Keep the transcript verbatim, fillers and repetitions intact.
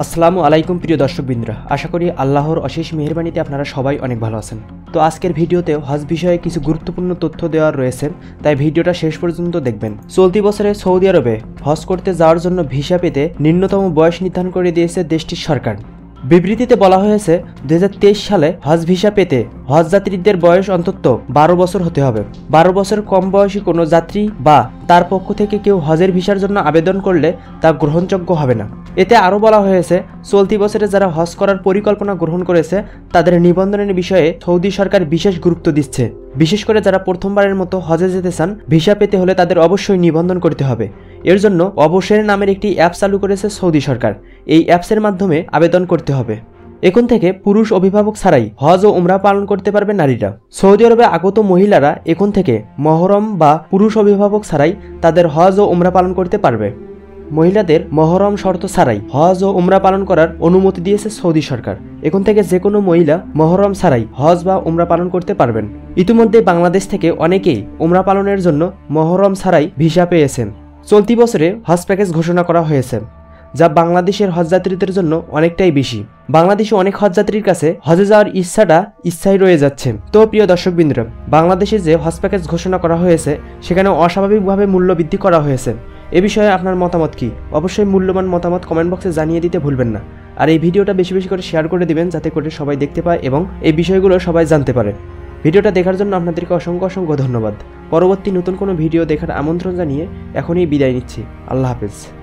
আসসালামু আলাইকুম প্রিয় দর্শকবৃন্দরা, আশা করি আল্লাহর অশেষ মেহেরবানিতে আপনারা সবাই অনেক ভালো আছেন। তো আজকের ভিডিওতে হজ বিষয়ে কিছু গুরুত্বপূর্ণ তথ্য দেওয়ার রয়েছে, তাই ভিডিওটা শেষ পর্যন্ত দেখবেন। চলতি বছরে সৌদি আরবে হজ করতে যাওয়ার জন্য ভিসা পেতে নিম্নতম বয়স নির্ধারণ করে দিয়েছে দেশটির সরকার। বিবৃতিতে বলা হয়েছে দুই হাজার তেইশ সালে হজ ভিসা পেতে হজ যাত্রীদের বয়স অন্তত বারো বছর হতে হবে। বারো বছর কম বয়সী কোনো যাত্রী বা তার পক্ষ থেকে কেউ হজের ভিসার জন্য আবেদন করলে তা গ্রহণযোগ্য হবে না। এতে আরও বলা হয়েছে, চলতি বছরে যারা হজ করার পরিকল্পনা গ্রহণ করেছে তাদের নিবন্ধনের বিষয়ে সৌদি সরকার বিশেষ গুরুত্ব দিচ্ছে। বিশেষ করে যারা প্রথমবারের মতো হজে যেতে চান, ভিসা পেতে হলে তাদের অবশ্যই নিবন্ধন করতে হবে। এর জন্য অবসর নামের একটি অ্যাপ চালু করেছে সৌদি সরকার। এই অ্যাপসের মাধ্যমে আবেদন করতে হবে। এখন থেকে পুরুষ অভিভাবক ছাড়াই হজ ও উমরা পালন করতে পারবে নারীরা। সৌদি আরবে আগত মহিলারা এখন থেকে মহরম বা পুরুষ অভিভাবক ছাড়াই তাদের হজ ও উমরা পালন করতে পারবে। মহিলাদের মহরম শর্ত ছাড়াই হজ ও উমরা পালন করার অনুমতি দিয়েছে সৌদি সরকার। এখন থেকে যে কোনো মহিলা মহরম ছাড়াই হজ বা উমরা পালন করতে পারবেন। ইতিমধ্যে বাংলাদেশ থেকে অনেকেই উমরা পালনের জন্য মহরম ছাড়াই ভিসা পেয়েছেন। চলতি বছরে হজ প্যাকেজ ঘোষণা করা হয়েছে, যা বাংলাদেশের হজযাত্রীদের জন্য অনেকটাই বেশি। বাংলাদেশে অনেক হজযাত্রীর কাছে হজে যাওয়ার ইচ্ছাটা ইচ্ছাই রয়ে যাচ্ছে। তো প্রিয় দর্শকবৃন্দরা, বাংলাদেশে যে হজ প্যাকেজ ঘোষণা করা হয়েছে সেখানে অস্বাভাবিকভাবে মূল্য বৃদ্ধি করা হয়েছে। এ বিষয়ে আপনার মতামত কি? অবশ্যই মূল্যবান মতামত কমেন্ট বক্সে জানিয়ে দিতে ভুলবেন না। আর এই ভিডিওটা বেশি বেশি করে শেয়ার করে দিবেন, যাতে করে সবাই দেখতে পায় এবং এই বিষয়গুলো সবাই জানতে পারে। ভিডিওটা দেখার জন্য আপনাদেরকে অসংখ্য অসংখ্য ধন্যবাদ। পরবর্তী নতুন কোনো ভিডিও দেখার আমন্ত্রণ জানিয়ে এখনই বিদায় নিচ্ছি। আল্লাহ হাফেজ।